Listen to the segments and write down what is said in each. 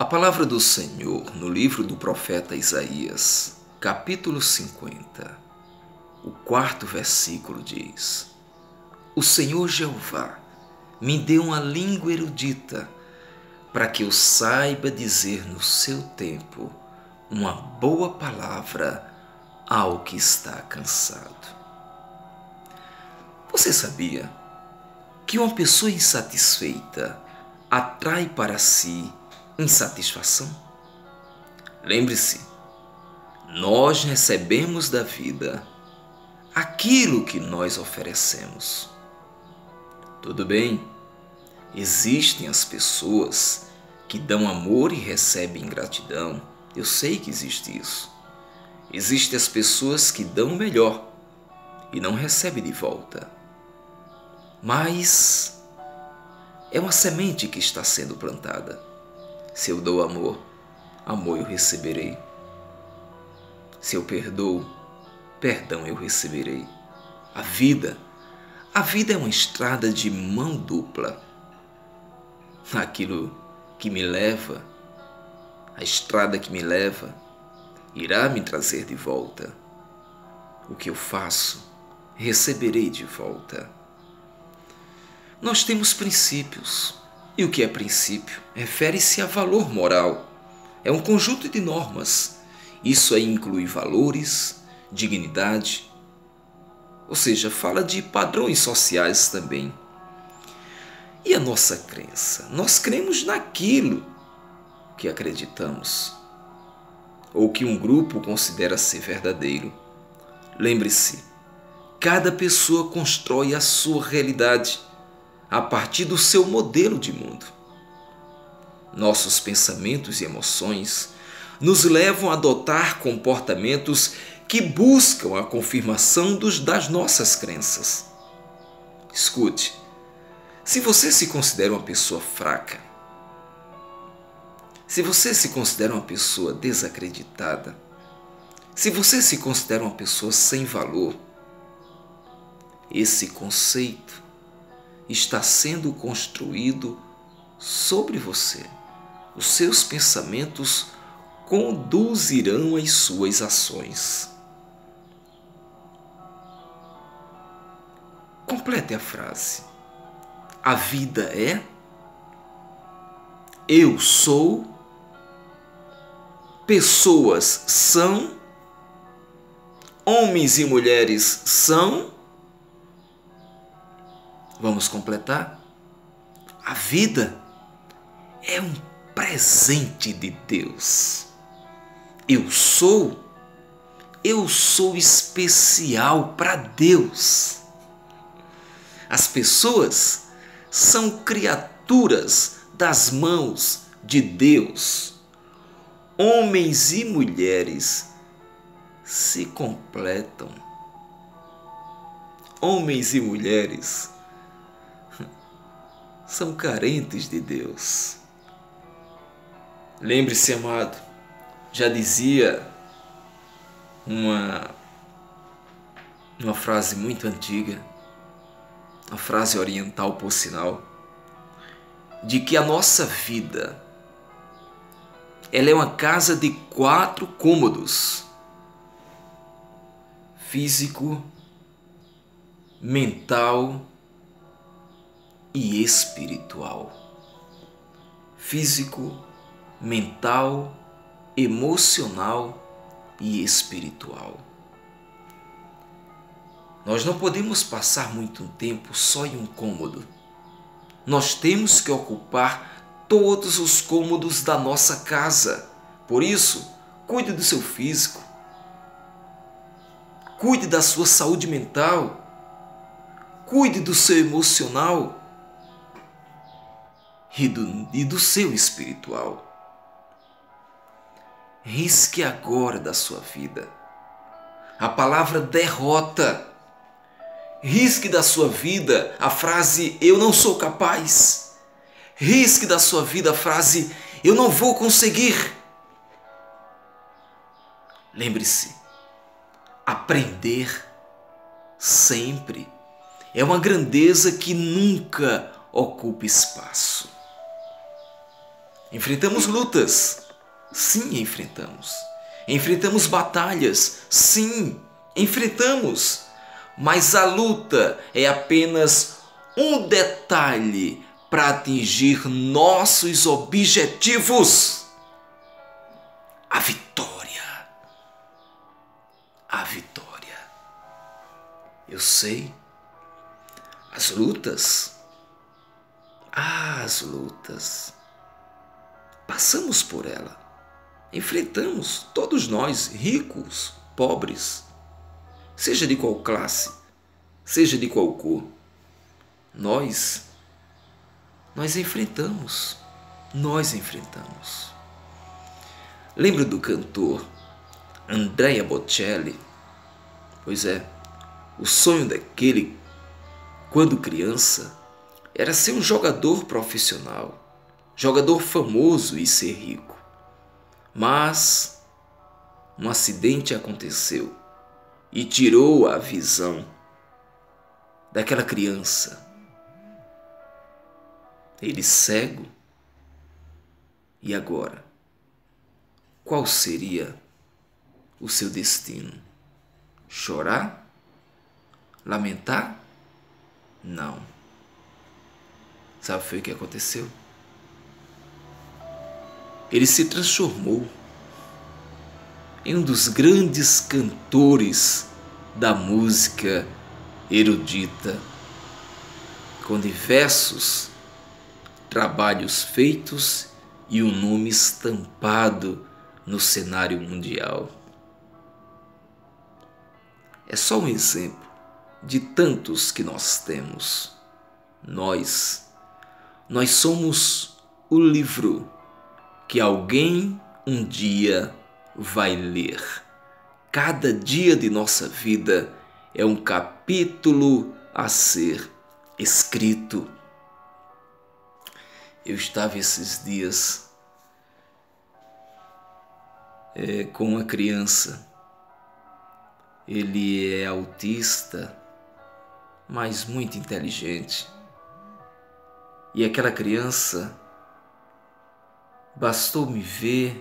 palavra do Senhor no livro do profeta Isaías, capítulo 50, o 4º versículo diz: O Senhor Jeová me deu uma língua erudita, para que eu saiba dizer no seu tempo uma boa palavra ao que está cansado. Você sabia que uma pessoa insatisfeita atrai para si insatisfação? Lembre-se, nós recebemos da vida aquilo que nós oferecemos. Tudo bem, existem as pessoas que dão amor e recebem ingratidão. Eu sei que existe isso. Existem as pessoas que dão o melhor e não recebem de volta. Mas é uma semente que está sendo plantada. Se eu dou amor, amor eu receberei. Se eu perdoo, perdão eu receberei. A vida é uma estrada de mão dupla. Aquilo que me leva, a estrada que me leva, irá me trazer de volta. O que eu faço, receberei de volta. Nós temos princípios. E o que é princípio? Refere-se a valor moral. É um conjunto de normas. Isso aí inclui valores, dignidade, ou seja, fala de padrões sociais também. E a nossa crença? Nós cremos naquilo que acreditamos, ou que um grupo considera ser verdadeiro. Lembre-se, cada pessoa constrói a sua realidade a partir do seu modelo de mundo. Nossos pensamentos e emoções nos levam a adotar comportamentos que buscam a confirmação das nossas crenças. Escute, se você se considera uma pessoa fraca, se você se considera uma pessoa desacreditada, se você se considera uma pessoa sem valor, esse conceito está sendo construído sobre você. Os seus pensamentos conduzirão as suas ações. Complete a frase. A vida é, eu sou, pessoas são, homens e mulheres são. Vamos completar? A vida é um presente de Deus. Eu sou especial para Deus. As pessoas são criaturas das mãos de Deus. Homens e mulheres se completam. Homens e mulheres são carentes de Deus. Lembre-se, amado, já dizia uma frase muito antiga, uma frase oriental por sinal, de que a nossa vida, ela é uma casa de 4 cômodos: físico, mental e espiritual. Físico, mental, emocional e espiritual. Nós não podemos passar muito tempo só em um cômodo. Nós temos que ocupar todos os cômodos da nossa casa. Por isso, cuide do seu físico. Cuide da sua saúde mental. Cuide do seu emocional e do seu espiritual. Risque agora da sua vida a palavra derrota. Risque da sua vida a frase eu não sou capaz. Risque da sua vida a frase eu não vou conseguir. Lembre-se, aprender sempre é uma grandeza que nunca ocupa espaço. Enfrentamos lutas. Sim, enfrentamos. Enfrentamos batalhas. Sim, enfrentamos. Mas a luta é apenas um detalhe para atingir nossos objetivos. A vitória. A vitória. Eu sei. As lutas. As lutas. Passamos por ela. Enfrentamos, todos nós, ricos, pobres, seja de qual classe, seja de qual cor. Nós enfrentamos. Nós enfrentamos. Lembra do cantor Andrea Bocelli? Pois é, o sonho daquele, quando criança, era ser um jogador profissional, jogador famoso e ser rico. Mas um acidente aconteceu e tirou a visão daquela criança. Ele cego. E agora? Qual seria o seu destino? Chorar? Lamentar? Não. Sabe o que aconteceu? Ele se transformou em um dos grandes cantores da música erudita, com diversos trabalhos feitos e um nome estampado no cenário mundial. É só um exemplo de tantos que nós temos. Nós somos o livro que alguém um dia vai ler. Cada dia de nossa vida é um capítulo a ser escrito. Eu estava esses dias com uma criança. Ele é autista, mas muito inteligente. E aquela criança, bastou me ver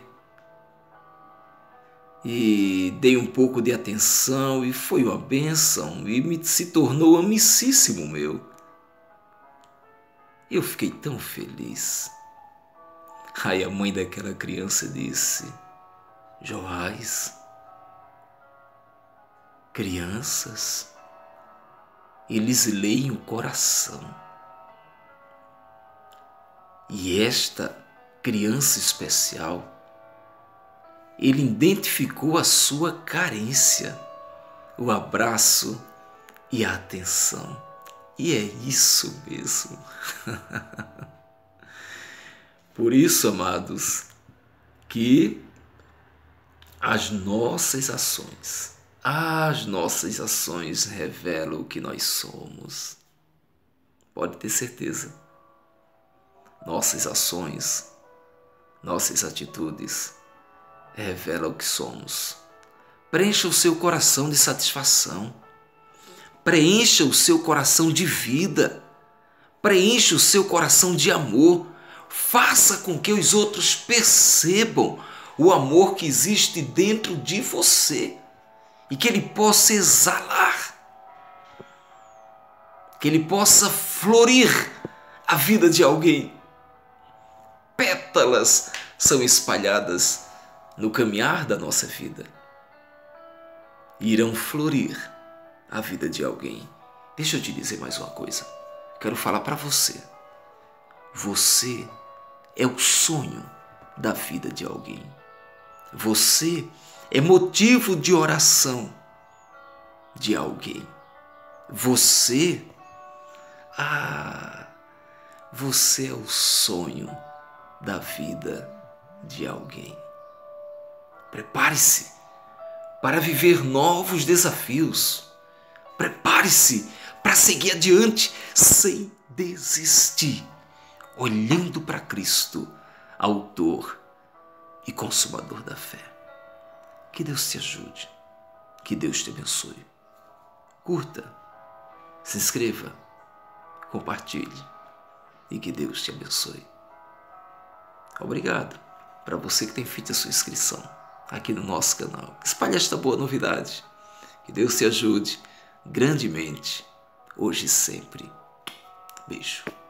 e dei um pouco de atenção e foi uma bênção e se tornou amicíssimo meu. Eu fiquei tão feliz. Aí a mãe daquela criança disse: Joás, crianças, eles leem o coração. E esta criança especial, ele identificou a sua carência, o abraço e a atenção. E é isso mesmo. Por isso, amados, que as nossas ações revelam o que nós somos. Pode ter certeza. Nossas ações, nossas atitudes revelam o que somos. Preencha o seu coração de satisfação. Preencha o seu coração de vida. Preencha o seu coração de amor. Faça com que os outros percebam o amor que existe dentro de você e que ele possa exalar, que ele possa florir a vida de alguém. Pétalas são espalhadas no caminhar da nossa vida e irão florir a vida de alguém. Deixa eu te dizer mais uma coisa. Quero falar para você. Você é o sonho da vida de alguém. Você é motivo de oração de alguém. Você é o sonho da vida de alguém. Prepare-se para viver novos desafios. Prepare-se para seguir adiante sem desistir, olhando para Cristo, autor e consumador da fé. Que Deus te ajude, que Deus te abençoe. Curta, se inscreva, compartilhe e que Deus te abençoe. Obrigado para você que tem feito a sua inscrição aqui no nosso canal. Espalhe esta boa novidade. Que Deus te ajude grandemente, hoje e sempre. Beijo.